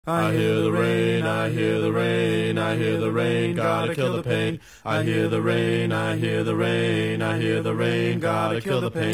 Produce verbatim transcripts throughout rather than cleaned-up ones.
I hear the rain, I hear the rain, I hear the rain, gotta kill the pain. I hear the rain, I hear the rain, I hear the rain, gotta kill the pain.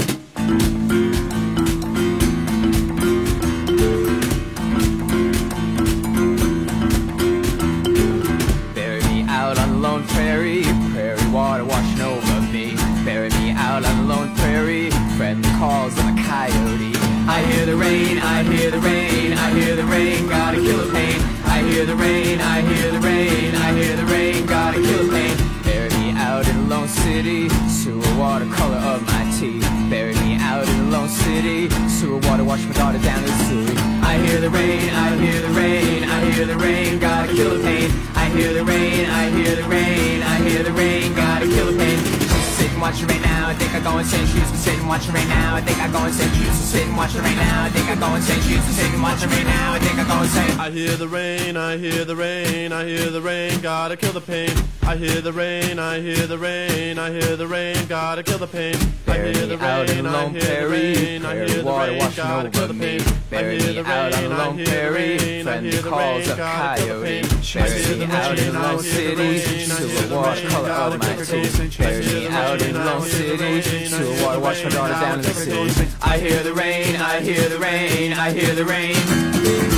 Bury me out on the lone prairie, prairie water washing over me. Bury me out on the lone prairie, friendly calls of a coyote. I hear the rain, I hear the rain, I hear the rain, gotta kill the pain. I hear the rain, I hear the rain, I hear the rain, gotta kill the pain. Bury me out in a lone city, sewer water color of my teeth. Bury me out in a lone city, sewer water wash my daughter down to the sewer. I hear the rain, I hear the rain, I hear the rain, gotta kill the pain. I hear the rain, I hear the rain, I hear the rain, gotta kill the pain. Sitting watching right now, I think I go insane. She's sitting watching right now, I think I go insane. She's sitting watching right now, I think I go insane. She's sitting watching right now, I think I go insane. I hear the rain, I hear the rain, I hear the rain, gotta kill the pain. I hear the rain, I hear the rain, I hear the rain, gotta kill the pain. I hear the rain, I hear the rain, I hear the rain, gotta kill the pain. Bury me out on the lone prairie, friendly calls of coyote. Bury me out in the lone city, sewer water color of my teeth. Bury me out in the lone city, sewer water wash my daughter down in the city. I hear the rain, I hear the rain, I hear the rain.